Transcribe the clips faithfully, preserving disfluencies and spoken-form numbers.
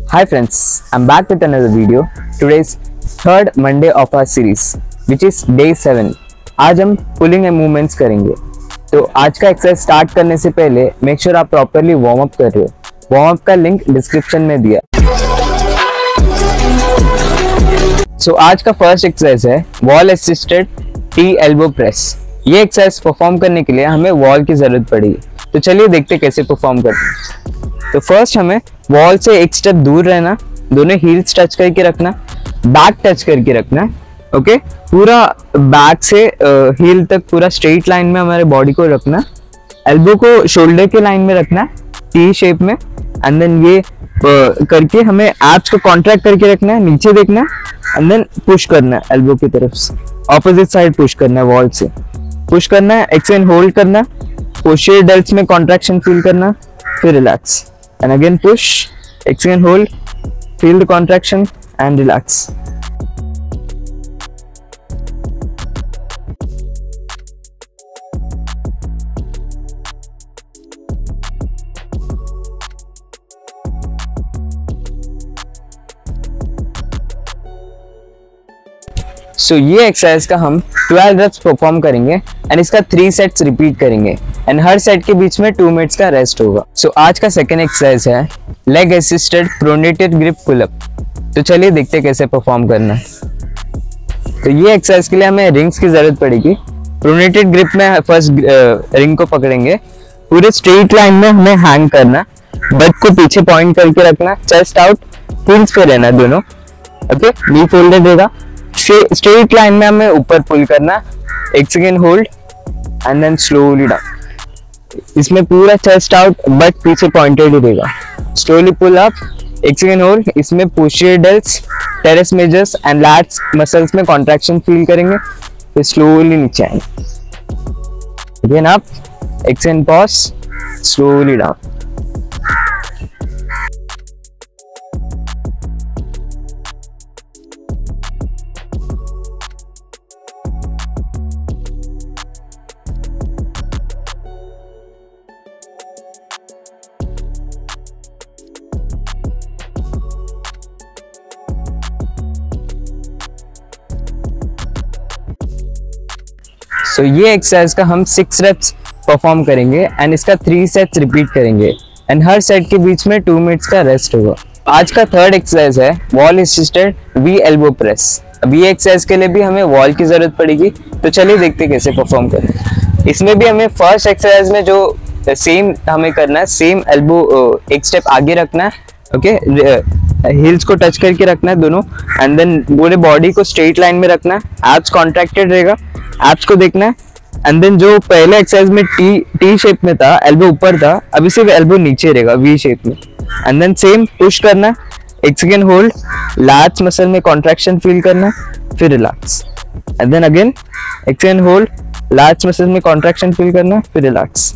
Hi friends, I'm back with another video. Today's third Monday of our series, which is day seven. आज हम pulling and movements करेंगे. तो आज का exercise start करने से पहले मेक श्योर आप प्रॉपरली वार्म अप कर रहे हो. वार्म अप का लिंक डिस्क्रिप्शन में दिया. सो so, आज का फर्स्ट एक्सरसाइज है wall assisted T elbow press. ये एक्सरसाइज परफॉर्म करने के लिए हमें वॉल की जरूरत पड़ेगी. तो चलिए देखते कैसे परफॉर्म करते हैं. तो फर्स्ट हमें वॉल से एक स्टेप दूर रहना, दोनों हील्स टच करके रखना, बैक टच करके रखना. Okay okay? पूरा बैक से हील तक पूरा स्ट्रेट लाइन में हमारे बॉडी को रखना. एल्बो को शोल्डर के लाइन में रखना टी शेप में. एंड देन ये uh, करके हमें एब्स को कॉन्ट्रैक्ट करके रखना है, नीचे देखना एंड देन पुश करना है एल्बो की तरफ से. ऑपोजिट साइड पुश करना है, वॉल से पुश करना है. एक्सहेल होल्ड करना, पोस्टीरियर डेल्ट्स में कॉन्ट्रैक्शन फील करना, फिर relax and again push, exhale, hold, feel the contraction and relax. So so, ये एक्सरसाइज का हम ट्वेल्व रेप्स परफॉर्म करेंगे एंड इसका थ्री सेट्स रिपीट करेंगे एंड हर सेट के बीच में टू मिनट्स का रेस्ट होगा. सो so, आज का सेकंड एक्सरसाइज है leg assisted pronated grip pull up. तो चलिए देखते कैसे परफॉर्म करना है. तो ये एक्सरसाइज के लिए हमें रिंग्स की जरूरत पड़ेगी. प्रोनेटेड ग्रिप में फर्स्ट रिंग को पकड़ेंगे, पूरे स्ट्रेट लाइन में हमें हैंग करना, बट को पीछे पॉइंट करके रखना, चेस्ट आउट, हील्स पे रहना दोनों. ओके, नी फोल्डेड रहेगा. स्ट्रेट लाइन में हमें ऊपर पुल करना, एक second hold and then slowly down. इसमें पूरा चेस्ट आउट बट पीछे पॉइंटेड ही रहेगा. स्लोली पुल अप, एक सेकेंड होल्ड. इसमें posterior delts, teres majors and lats muscles में कॉन्ट्रैक्शन फील करेंगे, फिर स्लोली नीचे आएंगे. अगेन अप, एक सेकेंड पॉज, स्लोली डाउन. तो so, ये एक्सरसाइज का हम सिक्स रेप्स परफॉर्म करेंगे एंड इसका थ्री सेट्स रिपीट करेंगे एंड हर सेट के बीच में टू मिनट्स का रेस्ट होगा. आज का थर्ड एक्सरसाइज है wall assisted V elbow press. अब ये एक्सरसाइज के लिए भी हमें वॉल की जरूरत पड़ेगी. तो चलिए देखते कैसे परफॉर्म करें. इसमें भी हमें फर्स्ट एक्सरसाइज में जो सेम हमें करना है, सेम एल्बो एक स्टेप आगे रखना है. ओके, हील्स को टच करके रखना है दोनों एंड देन पूरे बॉडी को स्ट्रेट लाइन में रखना है. एब्स कॉन्ट्रैक्टेड रहेगा, एब्स को देखना है. एंड देन जो पहले एक्सरसाइज में टी टी शेप में था, एल्बो ऊपर था, अभी सिर्फ एल्बो नीचे रहेगा वी शेप में. एंड देन सेम पुश करना, एक सेकेंड होल्ड, लैट्स मसल में कॉन्ट्रैक्शन फील करना, फिर रिलैक्स. एंड देन अगेन एक सेकेंड होल्ड, लैट्स मसल में कॉन्ट्रैक्शन फील करना, फिर रिलैक्स.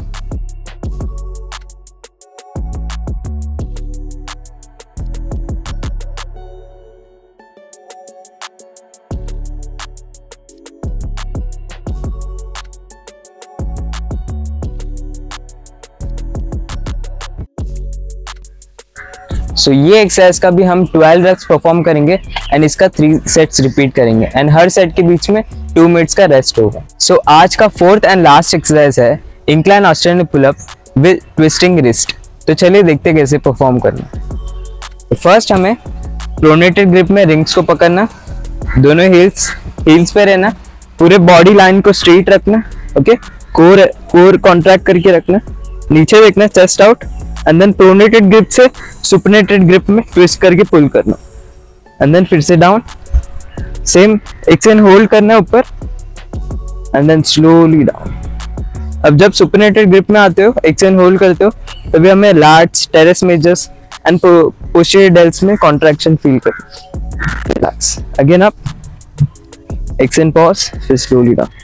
सो so, ये एक्सरसाइज का भी हम ट्वेल्व रेप्स परफॉर्म करेंगे एंड इसका थ्री सेट्स रिपीट करेंगे एंड हर सेट के बीच में टू मिनट्स का रेस्ट होगा. सो so, आज का फोर्थ एंड लास्ट एक्सरसाइज है incline Australian pull up with twisting wrist. तो चलिए देखते कैसे परफॉर्म करना. तो फर्स्ट हमें प्रोनेटेड ग्रिप में रिंग्स को पकड़ना, दोनों हील्स हील्स पे रहना, पूरे बॉडी लाइन को स्ट्रेट रखना. ओके, कोर कोर कॉन्ट्रैक्ट करके रखना, नीचे देखना, chest out and then pronated grip से सुपनेटेड ग्रिप में ट्विस्ट करके पुल करना एंड देन फिर से डाउन. सेम एक्सहेल होल्ड करना ऊपर एंड देन स्लोली डाउन. अब जब सुपनेटेड ग्रिप में आते हो, एक्सहेल होल्ड करते हो, तभी हमें lats, teres majors and posterior delts में कॉन्ट्रैक्शन फील करना. Relax. Again up, exhale pause, फिर स्लोली डाउन.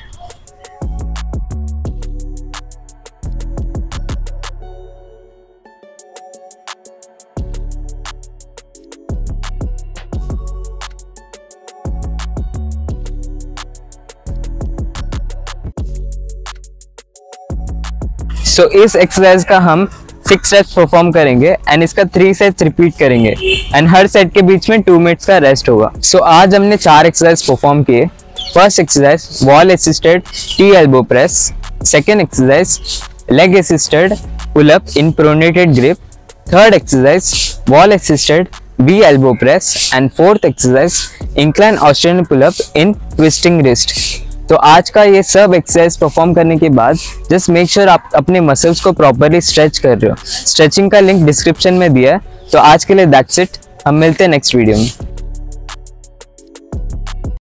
सो so, इस एक्सरसाइज का हम सिक्स रेप्स परफॉर्म करेंगे एंड इसका थ्री सेट्स रिपीट करेंगे एंड हर सेट के बीच में टू मिनट्स का रेस्ट होगा। सो so, आज हमने चार एक्सरसाइज परफॉर्म किए। First exercise wall assisted T elbow press, second exercise leg assisted pull up in pronated grip, third exercise wall assisted V elbow press and fourth exercise incline Australian pull up in twisting wrist। तो आज का ये सब exercise perform करने के बाद just make sure आप अपने मसल्स को प्रॉपरली स्ट्रेच कर रहे हो। स्ट्रेचिंग का लिंक डिस्क्रिप्शन में दिया है। तो आज के लिए दैट्स इट, हम मिलते हैं नेक्स्ट वीडियो में।